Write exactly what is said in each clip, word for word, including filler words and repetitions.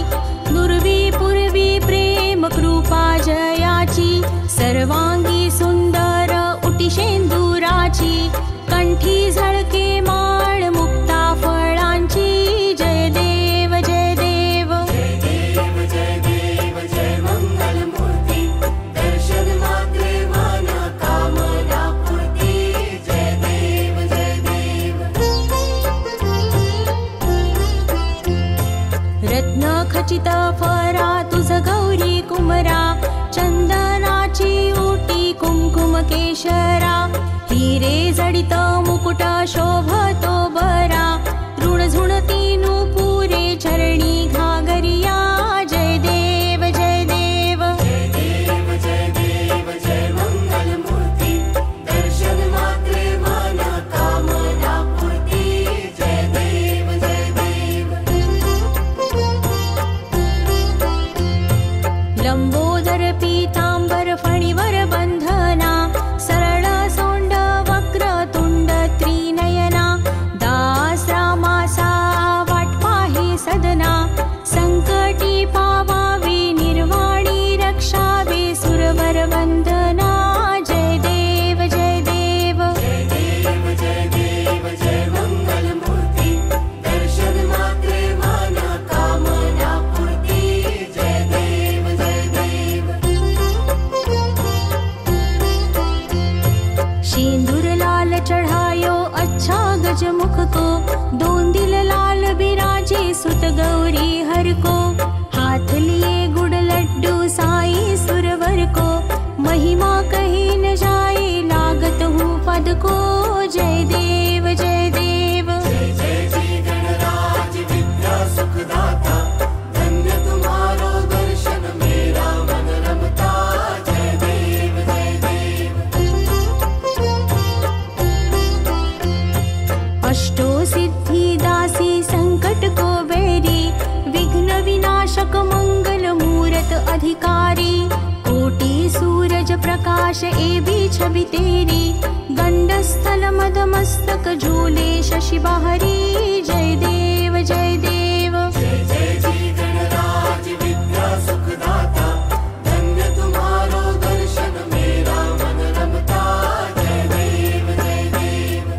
दुर्वी पूर्वी प्रेम कृपा जयाची, सर्वांगी सुंदर उटी शेंदुराची, कंठी झळके माळ मुक्ता फळांची, जय देव जय देव जय देव जय देव जय मंगल मूर्ती, दर्शन मात्रे मन कामना पूर्ती, जय देव जय देव। रत्न खचित फरा तुझ गौरी कुमरा, चंदनाची उटी कुंकुम केशरा, हिरे जडित मुकुट शोभतो बरा, ऋण झुणती नुपुरे चरणी घागरिया, जय देव जय देव जय देव जय देव जय मंगल मूर्ती, दर्शन मात्रे मन कामना पूर्ती, जय देव जय देव। लंबोदर पीतांबर फणीवर बंधना, सरळ सोंड वक्र तुंड त्रिनयना, दास रामासा वाट पाहे सदना, संकटी पावावे निर्वाणी रक्षावे सुरवर वंदना, जय देव जय देव जय देव जय देव जय मंगल मूर्ती, दर्शन मात्रे मन कामना पूर्ती, जय देव जय देव। सिंदूर लाल चढ़ायो अच्छा गजमुख को, दोन दिल लाल बिराजे सुत गौरी हर को, हाथ लिए गुड़ लड्डू साई सुरवर को, महिमा कही न जाए लागत हूँ पद को, जय देव जय देव जय जय जी गणराज विद्या सुखदाता, धन्य तुम्हारो दर्शन मेरा मन रमता, जय देव जय देव। अष्टो सिद्धि दासी संकट को बैरी, विघ्न विनाशक मंगल मूरत अधिकारी, कोटि सूरज प्रकाश ए भी छवि तेरी, गंड स्थल मद मस्तक झूले शशि बाहरी, जय देव जय देव जय जय जी गणराज विद्या सुखदाता, धन्य तुम्हारो दर्शन मेरा मन रमता, जय देव जय देव।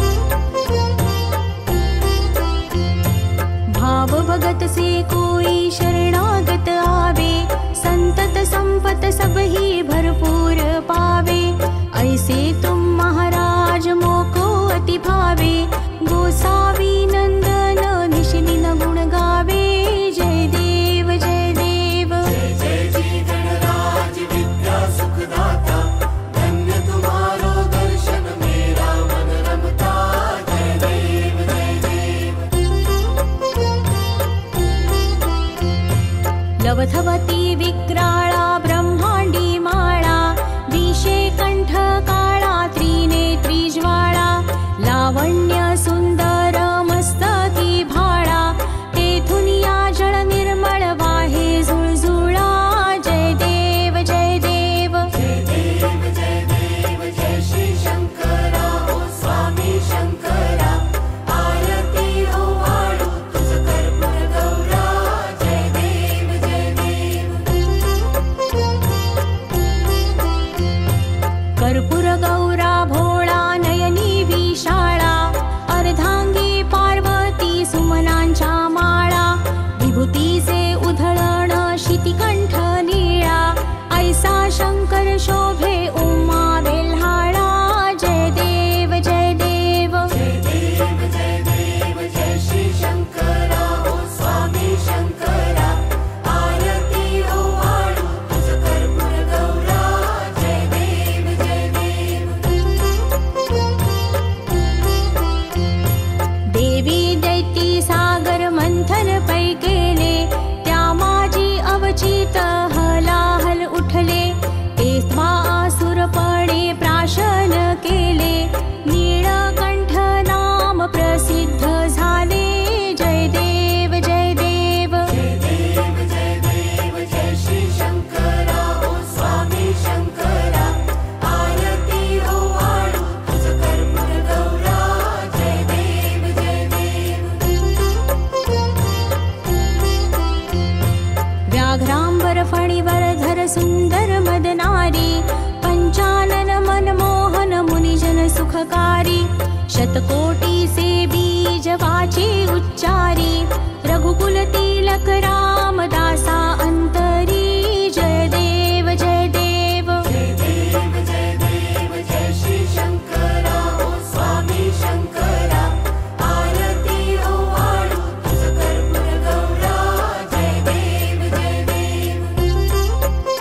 भाव भगत से कोई शरणागत आवे, संतत संपत सब ही भरपूर पावे, ऐसे तुम महाराज मोको अति भावे, गोसावी नंदन निश दिन गुण गावे, जय देव जय देव जय जय जी गणराज विद्या सुखदाता, धन्य तुम्हारो दर्शन मेरा मन रमता, जय देव जय देव। लवथवती विक्राळा ब्रह्मांडी माळा, विषे कंठ काळा त्रिनेत्री ज्वाळा, लावण्य सुंदर मस्तकी भाळा, तेथून या जळ निर्मळ वाहे झुळझुळा, जय देव जय देव जय देव जय देव जय श्री शंकरा, ओ स्वामी शंकरा, आरती ओ वाळू तुझ कर्पूर गौरा, जय देव जय देव। कर्पूर गौरा भोळा नयनी विशाळा, अर्धांगी पार्वती सुमनांच्या माळा, विभूतीचे उधळण शितिकंठ नीळा, ऐसा शंकर शोभे उमा बेल्हाळा, जय देव जय देव जय देव जय देव जय श्री शंकरा, ओ स्वामी शंकरा, आरती ओ वाळू तुझ कर्पूर गौरा, जय देव जय देव। सहकारी शतकोटी से बीज वाचे उच्चारी रघुकुल तिलक रामदासा अंतरी जय देव जय देव जय देव जय देव जय श्री शंकरा ओ स्वामी शंकरा आरती हो वाळू तुझ कर्पूर गौरा जय देव जय देव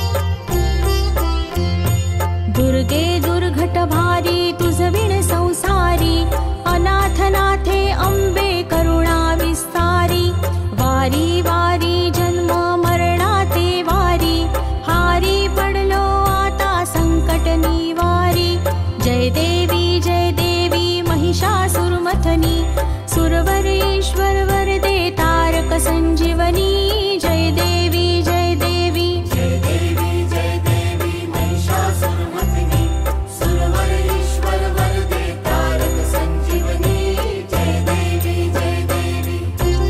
दुर्गे दुर्घट भारी तुझ विण संसारी अनाथनाथे अंबे करुणा विस्तारी वारी वारी जन्म मरणाते वारी हारी पडलो आता संकट निवारी जय देवी जय देवी महिषासुरमथनी सुरवर ईश्वर वरदे तारक संजीवनी जय देवी जय देवी जय देवी जय देवी महिषासुरमर्दिनी सुरवर ईश्वर वरदे तारक संजीवनी जय देवी जय देवी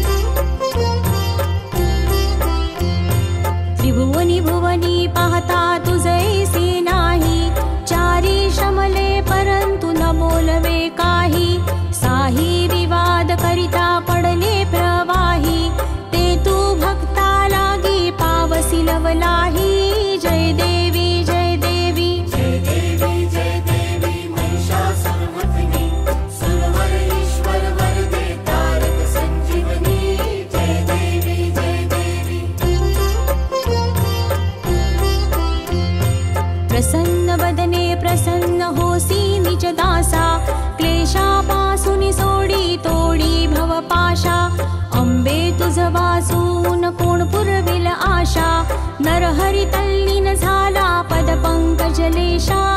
त्रिभुवनी भुवनी पाहता तुझैसे नाही चारी श्रमले परंतु न बोलवे काही साही विवाद करिता पडले प्रवाही ते तू भक्ता लागी पावसी लवलाही जय देवी जय देवी जय देवी जय देवी महिषासुरमर्दिनी सुरवर ईश्वर वरदे तारक संजीवनी जय देवी जय देवी प्रसन्न वदने प्रसन्न होसी निज दासा क्लेशापासून सोडी तोडी भवपाशा अंबे तुझ वासून कोण पुरविल आशा नरहरी तल्लीन झाला पद पंकजलेशा